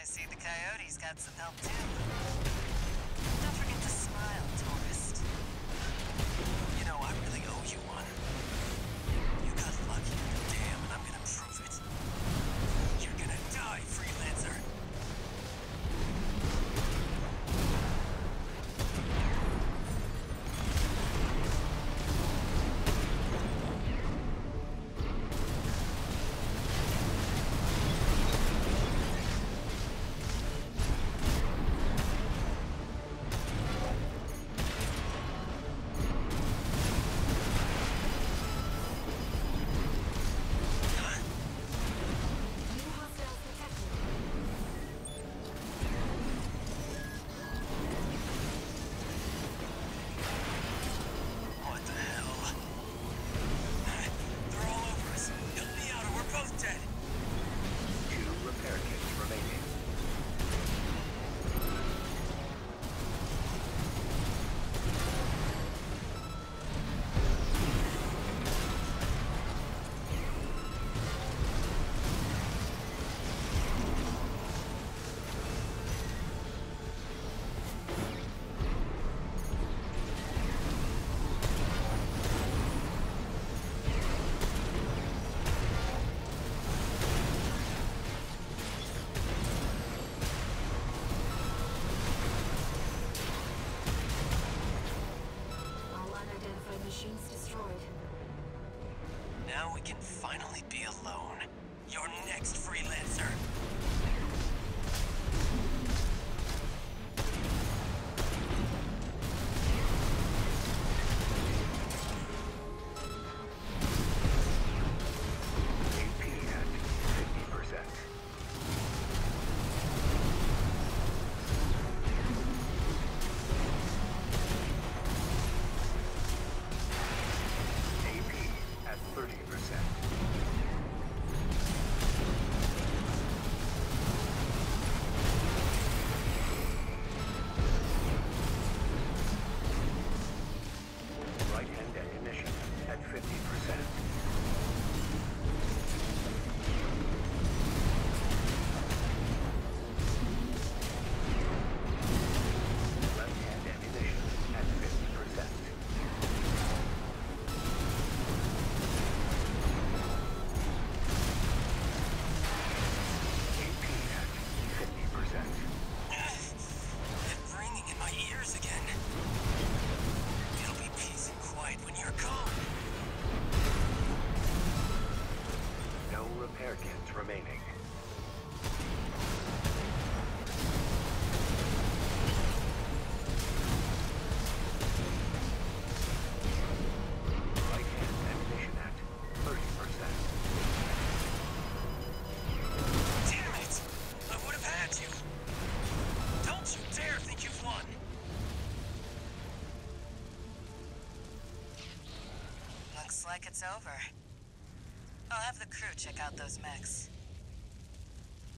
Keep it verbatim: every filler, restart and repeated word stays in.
I see the coyotes got some help too. Don't forget to smile, tourist. You know, I really owe you one. You got lucky in the dam, and I'm gonna prove it. You're gonna die, freelancer! Machines destroyed. Now we can finally be alone. You're next, freelancer. Remaining. Right-hand ammunition at thirty percent. Damn it! I would have had you! Don't you dare think you've won! Looks like it's over. I'll have the crew check out those mechs.